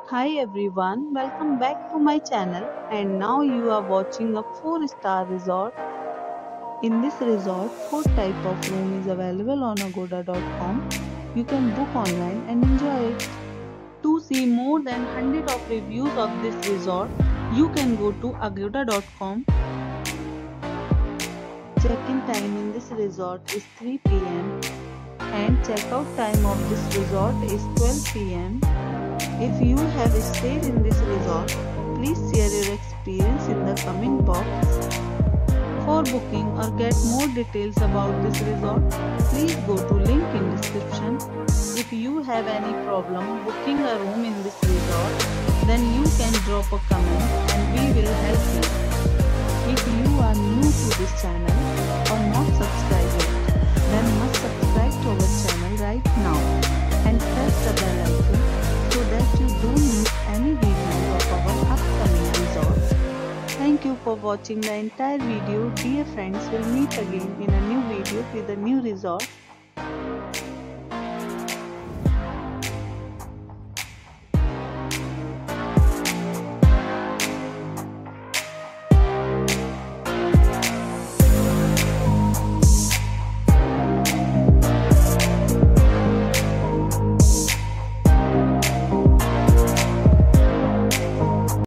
Hi everyone, welcome back to my channel and now you are watching a 4-star resort. In this resort, 4 type of room is available on agoda.com. You can book online and enjoy it. To see more than 100 of reviews of this resort, you can go to agoda.com. Check-in time in this resort is 3 p.m. and check-out time of this resort is 12 p.m. If you have stayed in this resort, please share your experience in the comment box. For booking or get more details about this resort, please go to link in description. If you have any problem booking a room in this resort, then you can drop a comment and we will help you. If you are new to this channel or not subscribed yet, then must subscribe to our channel right now and press the bell icon so that you don't miss any video of our upcoming resorts. Thank you for watching the entire video. Dear friends, we'll meet again in a new video with a new resort.